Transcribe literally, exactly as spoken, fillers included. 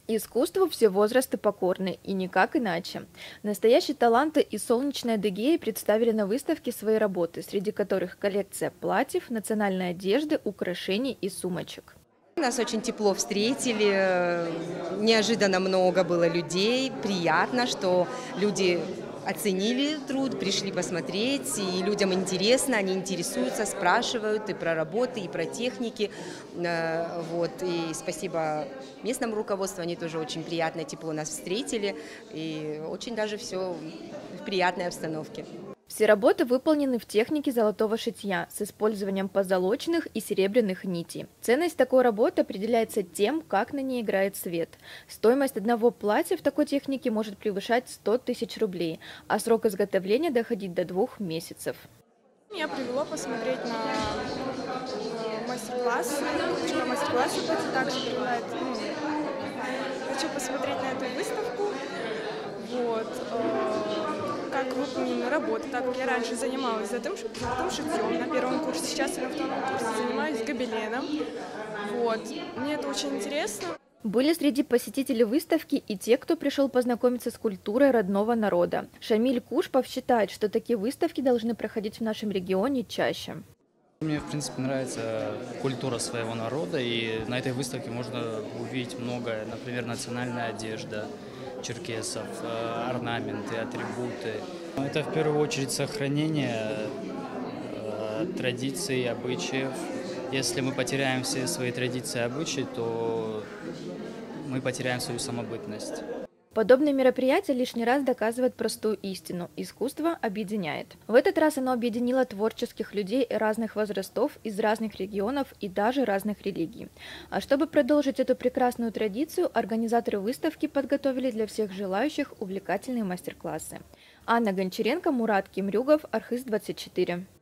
Искусству все возрасты покорны, и никак иначе. Настоящие таланты из солнечной Адыгеи представили на выставке свои работы, среди которых коллекция платьев, национальной одежды, украшений и сумочек. Нас очень тепло встретили, неожиданно много было людей, приятно, что люди оценили труд, пришли посмотреть, и людям интересно, они интересуются, спрашивают и про работы, и про техники. Вот. И спасибо местному руководству, они тоже очень приятно, тепло нас встретили, и очень даже все в приятной обстановке. Все работы выполнены в технике золотого шитья с использованием позолоченных и серебряных нитей. Ценность такой работы определяется тем, как на ней играет свет. Стоимость одного платья в такой технике может превышать сто тысяч рублей, а срок изготовления доходить до двух месяцев. Меня привело посмотреть на мастер-класс. Хочу мастер-классы пойти, также привлекает. Ну, хочу посмотреть на эту выставку. Вот. Как выполнены работы, так как я раньше занималась золотым шитьем на первом курсе, сейчас я на втором курсе занимаюсь гобеленом. Вот. Мне это очень интересно. Были среди посетителей выставки и те, кто пришел познакомиться с культурой родного народа. Шамиль Кушпов считает, что такие выставки должны проходить в нашем регионе чаще. Мне, в принципе, нравится культура своего народа, и на этой выставке можно увидеть многое, например, национальная одежда черкесов, орнаменты, атрибуты. Это в первую очередь сохранение традиций, обычаев. Если мы потеряем все свои традиции и обычаи, то мы потеряем свою самобытность. Подобные мероприятия лишний раз доказывают простую истину – искусство объединяет. В этот раз оно объединило творческих людей разных возрастов, из разных регионов и даже разных религий. А чтобы продолжить эту прекрасную традицию, организаторы выставки подготовили для всех желающих увлекательные мастер-классы. Анна Гончаренко, Мурат Кимрюгов, Архыз двадцать четыре.